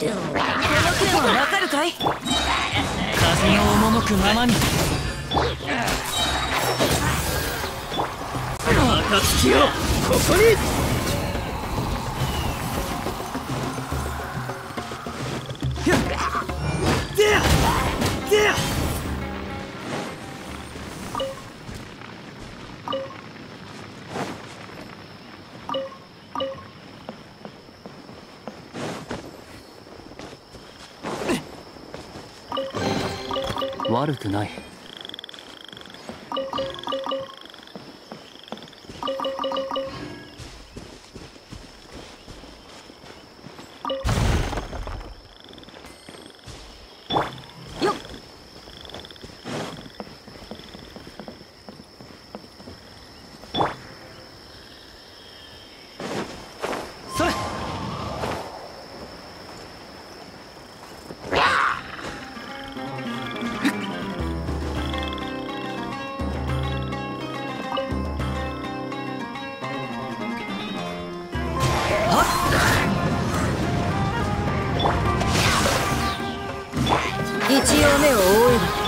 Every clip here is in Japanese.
この件はわかるかい？風の赴くままに。暁よ、ここに。 悪くない。 よっ。それ。一応目を覆えば。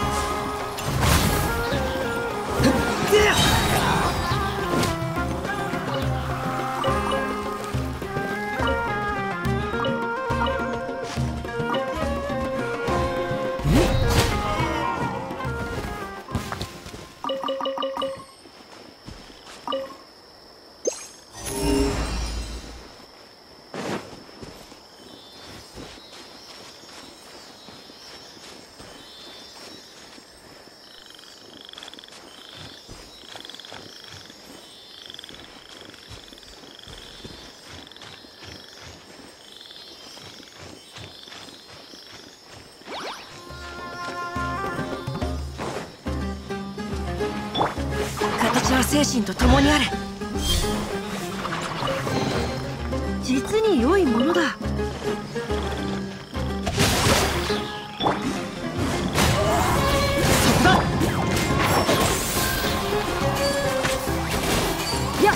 形は精神と共にあれ。実に良いものだ。そこだ。やっ。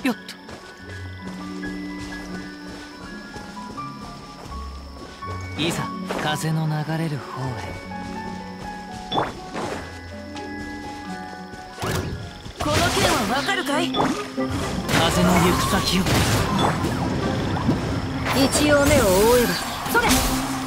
よっと。いざ風の流れる方へ。この剣はわかるかい？風の行く先を。 一応目を覆えば。それ。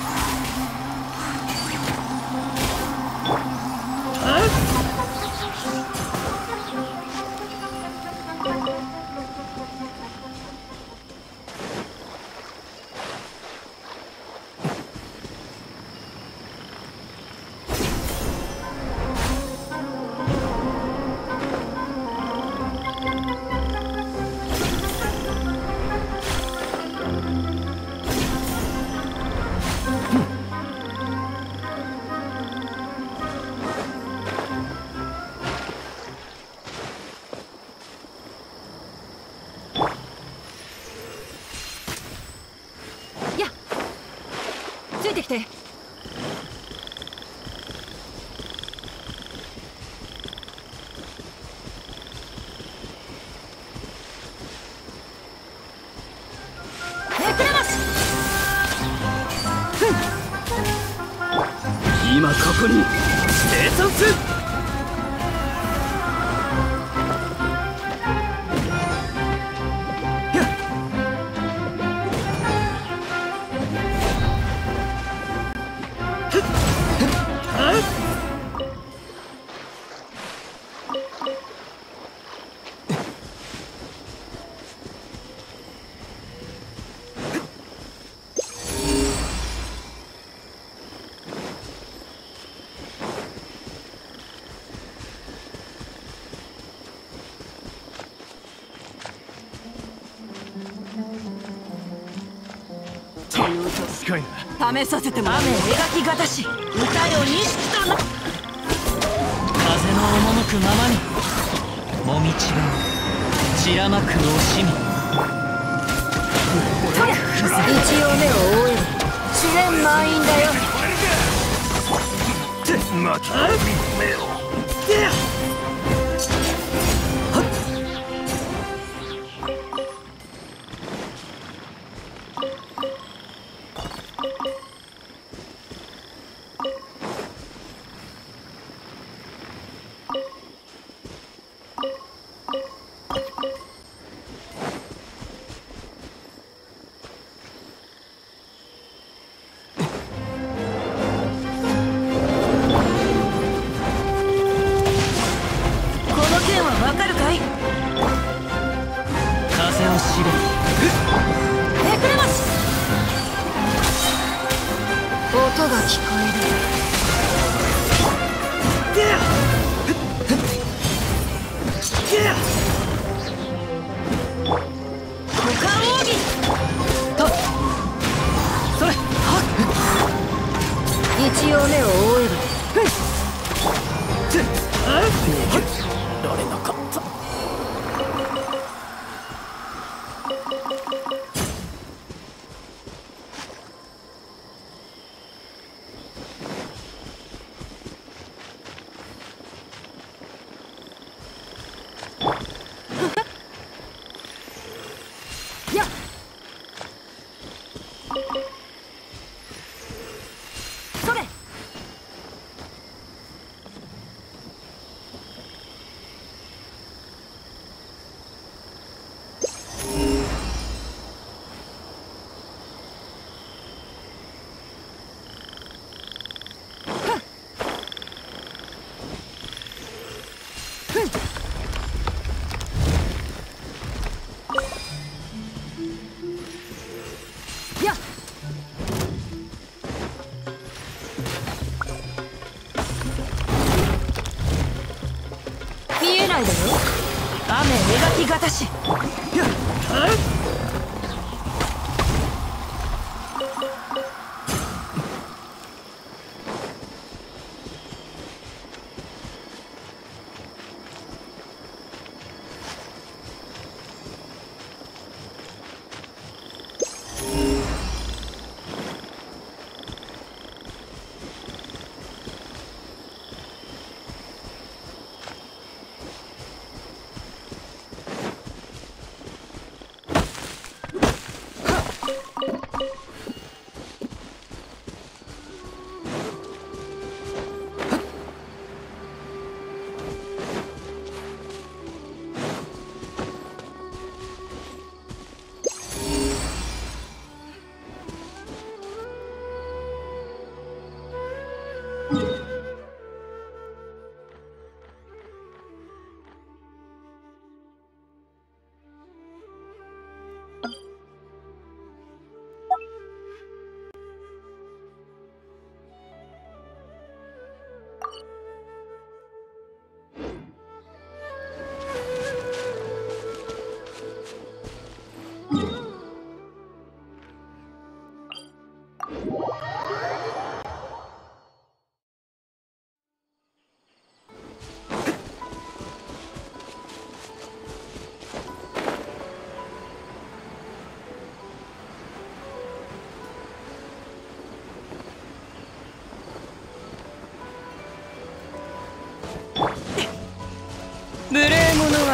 ついてきて。 今ここに生産する。 試させてもらう。 雨描きがたし、歌よ錦とな。風の赴くままにもみちが散らまく惜しみ。 一応目を覆えば自然満員だよ。 また目を。 わかるかい？風を知れ。 めくれます。音が聞こえる。 股間奥義と。それ。 一応目を覆えば。 られなかった。 やっ。それ。見えないだろ。 雨描きがたし。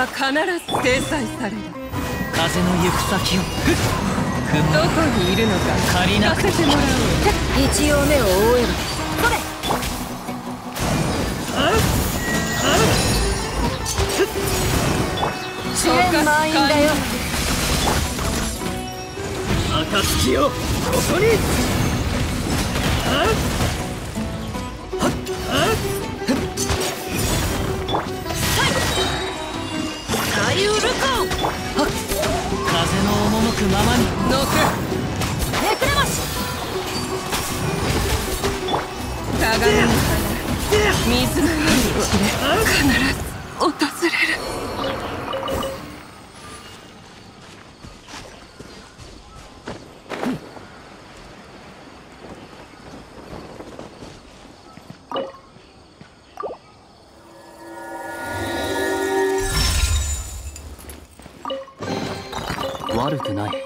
は必ず制裁される。 風の行く先をどこにいるのか借りなく聞かせてもらおう。 一応目を覆えばそれ試練満員だよ。 暁よ、ここに。 左右ルコ風の赴くままに乗せめくれまし互いの水のように散れ必ず訪れる。 悪くない。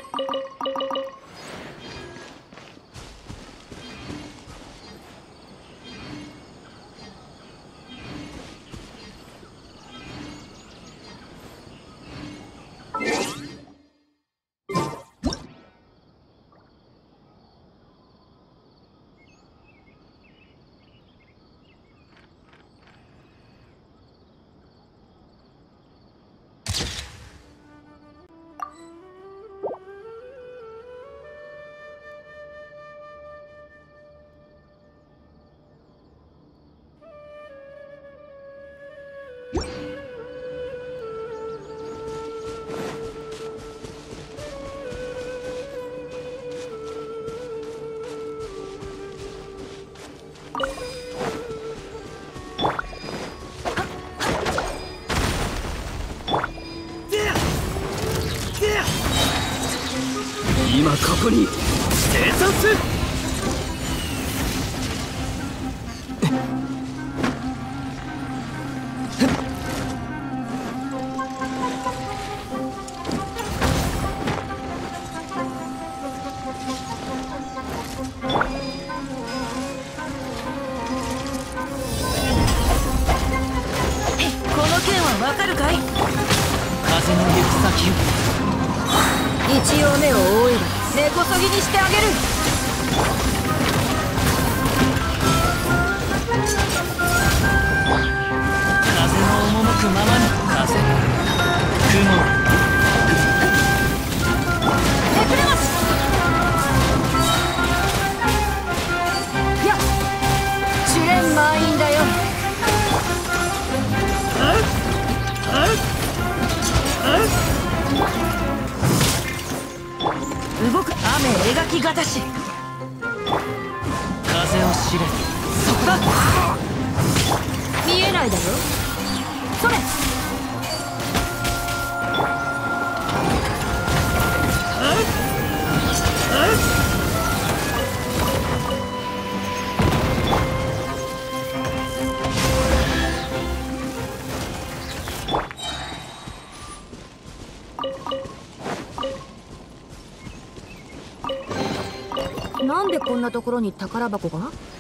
今ここに生産す。 この件はわかるかい。 風の行く先を一応目を覆えば根こそぎにしてあげる。 風の赴くままに風雲めくれましいや試練満員だよ。動く雨描きがたし風を知れ。 そこだ。見えないだろそれ。なんでこんなところに宝箱が？